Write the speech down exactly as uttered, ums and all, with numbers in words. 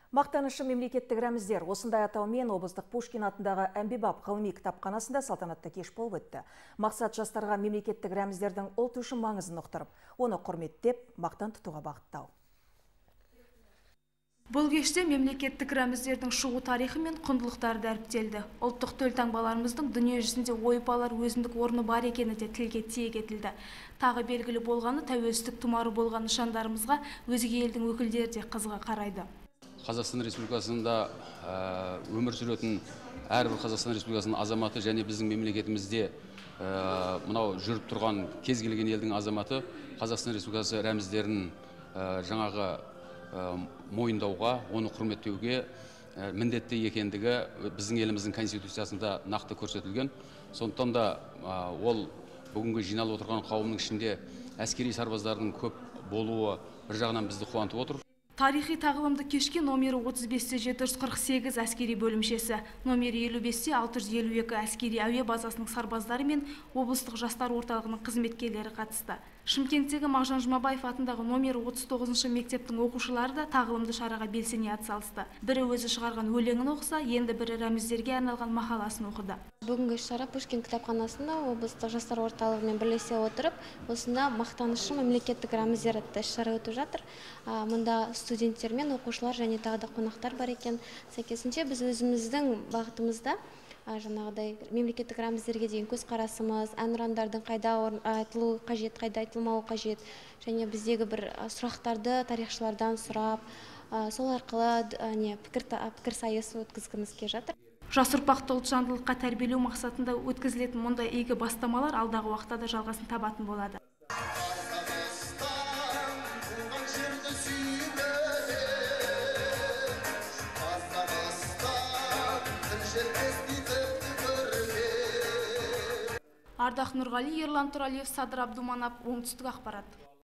Мақтанышы мемлекеттік рәміздер осындай атаумен облыстық Пушкин атындағы Әмбебап ғылыми кітапханасында салтанатты кеш болып өтті. Мақсат жастарға мемлекеттік рәміздердің ұлт үшін маңызын ұқтырып, оны құрметтеп, мақтан тұтуға бағыттау. Бұл кеште мемлекеттік рәміздердің шығу тарихы мен құндылықтары дәріптелді. Ұлттық төлтаңбаларымыздың дүние жүзінде ойып-алар өзіндік орны бар екені де тілге тиек етілді. Тағы белгілі болғаны тәуелсіздік тұмары болған нышандарымызға өзге елдің өкілдері де қызыға қарайды. Қазақстан Республикасында өмір сүретін әрбір Қазақстан Республикасының азаматы және біздің мемлекетімізде мынау жүріп тұрған кез келген елдің азаматы Қазақстан Республикасы рәміздерін жаңағы мойындауға, оны құрметтеуге міндетті екендігі біздің еліміздің конституциясында нақты көрсетілген. Сондықтан да ол бүгінгі жиналып отырған қауымның ішінде әскери сарбаздардың көп болуы бір жағынан бізді қуантып отыр. Тарихи тағылымды кешке номері отыз бесте жеті жүз қырық сегіз әскери бөлімшесі, номері елу бесте алты жүз елу екі әскери әуе базасының сарбаздары мен облыстық жастар орталығының қызметкерлері қатысты. Шымкенттегі Мағжан Жұмабаев атындағы номері отыз тоғызыншы мектептің оқушылары да тағылымды шараға белсене атсалысты. Бірі өзі шығарған өлеңін оқыса, енді бірі рәміздерге арналған мақаласын оқыды. Бүгінгі шара Пушкин кітапханасында облыстық жастар орталығымен бірлесе отырып, осында мақтанышы мемлекеттік рәміздер атты іс-шара өтіп жатыр. Мұнда студенттер мен оқушылар және тағы да қонақтар бар екен. Сәйкесінше біз өзіміздің бағытымызда жаңағыдай мемлекеттік рәміздерге деген көзқарасымыз, әнұрандардың қайда айтылу қажет, қайда айтылмауы қажет, және біздегі бір сұрақтарды тарихшылардан сұрап, сол арқылы пікір сайысы өткізгіміз келіп жатыр. Жас ұрпақты ұлтжандылыққа тәрбиелеу мақсатында өткізілетін мұндай игі бастамалар алдағы уақытта да жалғасын табатын болады. Ардақ Нұрғали, Ерлан Тұралиев, Садыр Абдуманап, оңтүстік ақпарат.